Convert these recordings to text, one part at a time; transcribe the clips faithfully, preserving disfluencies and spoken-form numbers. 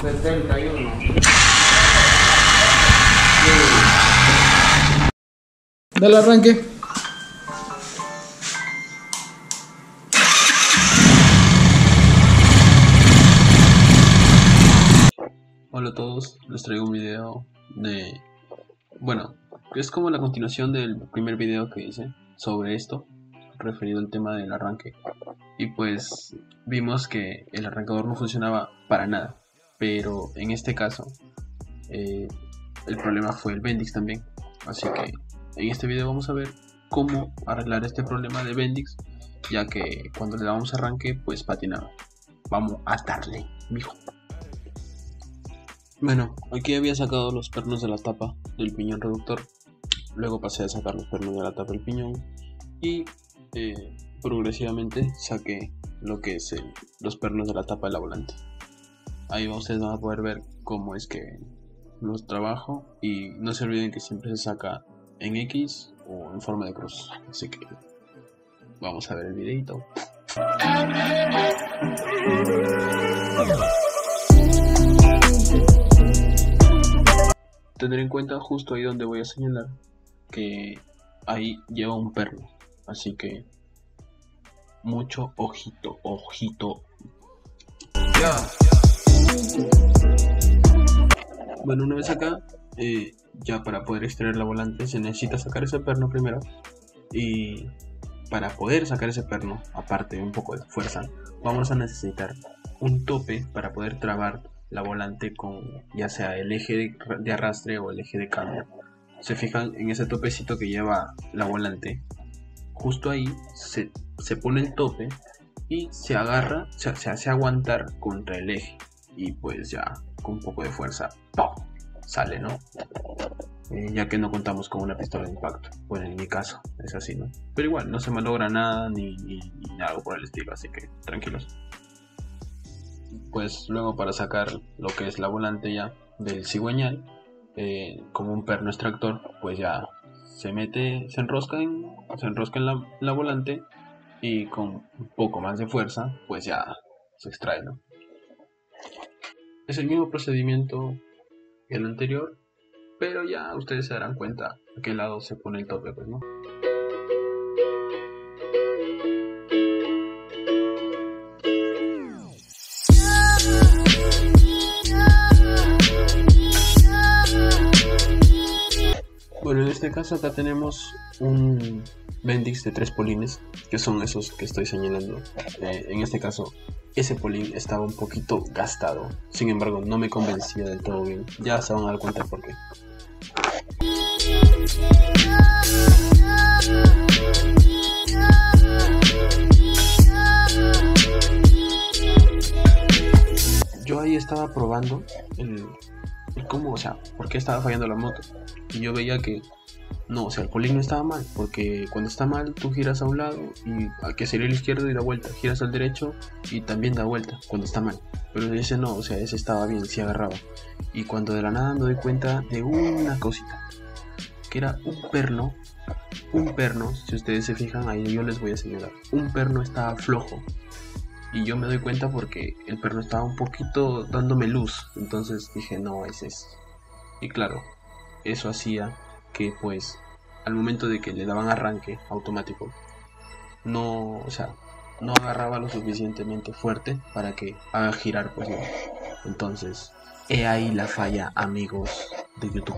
setenta y uno. Dale arranque. Hola a todos, les traigo un video de... Bueno, es como la continuación del primer video que hice sobre esto, referido al tema del arranque. Y pues vimos que el arrancador no funcionaba para nada, pero en este caso eh, el problema fue el Bendix también. Así que en este video vamos a ver cómo arreglar este problema de Bendix, ya que cuando le damos arranque pues patinaba. Vamos a darle, mijo. Bueno, aquí había sacado los pernos de la tapa del piñón reductor. Luego pasé a sacar los pernos de la tapa del piñón. Y eh, progresivamente saqué lo que es el, los pernos de la tapa de la volante. Ahí ustedes van a poder ver cómo es que los trabajo. Y no se olviden que siempre se saca en X o en forma de cruz. Así que vamos a ver el videito. Tener en cuenta justo ahí donde voy a señalar que ahí lleva un perno, así que mucho ojito, ojito. Yeah. Bueno, una vez acá, eh, ya para poder extraer la volante se necesita sacar ese perno primero, y para poder sacar ese perno, aparte de un poco de fuerza, vamos a necesitar un tope para poder trabar la volante con ya sea el eje de, de arrastre o el eje de cambio. Se fijan en ese topecito que lleva la volante, justo ahí se, se pone el tope y se agarra, se, se hace aguantar contra el eje, y pues ya con un poco de fuerza ¡pum! Sale, ¿no? Eh, ya que no contamos con una pistola de impacto. Bueno, en mi caso es así, ¿no? Pero igual no se malogra nada ni, ni, ni algo por el estilo, así que tranquilos. Pues luego, para sacar lo que es la volante ya del cigüeñal, eh, como un perno extractor, pues ya se mete, se enrosca en, se enrosca en la, la volante, y con un poco más de fuerza pues ya se extrae, ¿no? Es el mismo procedimiento que el anterior, pero ya ustedes se darán cuenta a qué lado se pone el tope, pues, ¿no? Bueno, en este caso acá tenemos un Bendix de tres polines, que son esos que estoy señalando. Eh, en este caso, ese polín estaba un poquito gastado, sin embargo no me convencía del todo bien. Ya se van a dar cuenta por qué. Yo ahí estaba probando el, el cómo, o sea, por qué estaba fallando la moto. Y yo veía que no, o sea, el polín no estaba mal, porque cuando está mal tú giras a un lado y al que sería el izquierdo y da vuelta, giras al derecho y también da vuelta cuando está mal. Pero ese no, o sea, ese estaba bien, sí agarraba. Y cuando de la nada me doy cuenta de una cosita, que era un perno, un perno, si ustedes se fijan ahí yo les voy a señalar, un perno estaba flojo. Y yo me doy cuenta porque el perno estaba un poquito dándome luz, entonces dije no, ese es. Y claro, eso hacía que pues al momento de que le daban arranque automático, no, o sea, no agarraba lo suficientemente fuerte para que haga girar, pues no. Entonces, he ahí la falla, amigos de YouTube.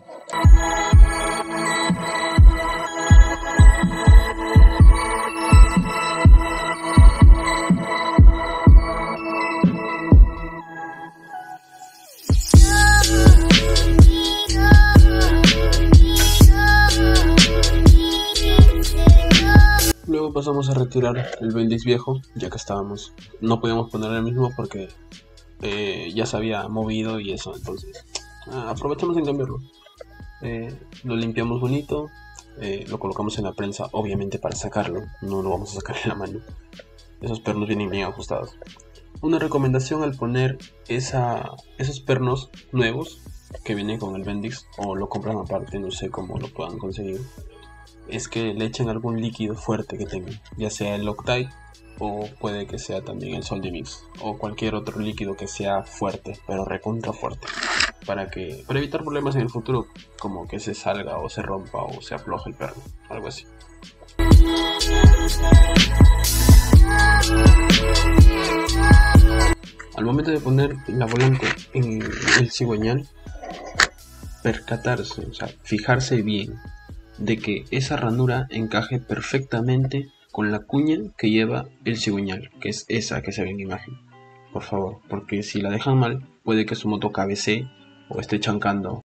Luego pasamos a retirar el Bendix viejo, ya que estábamos, no podíamos poner el mismo porque eh, ya se había movido y eso, entonces ah, aprovechamos en cambiarlo. Eh, lo limpiamos bonito, eh, lo colocamos en la prensa, obviamente para sacarlo, no lo vamos a sacar en la mano. Esos pernos vienen bien ajustados. Una recomendación al poner esa, esos pernos nuevos que vienen con el Bendix, o lo compran aparte, no sé cómo lo puedan conseguir. es que le echen algún líquido fuerte que tengan, ya sea el Loctite o puede que sea también el Soldimix o cualquier otro líquido que sea fuerte, pero recontra fuerte, para que para evitar problemas en el futuro, como que se salga o se rompa o se afloje el perno, algo así. Al momento de poner la volante en el cigüeñal, percatarse, o sea, fijarse bien de que esa ranura encaje perfectamente con la cuña que lleva el cigüeñal, que es esa que se ve en imagen. Por favor, porque si la dejan mal, puede que su moto cabecee o esté chancando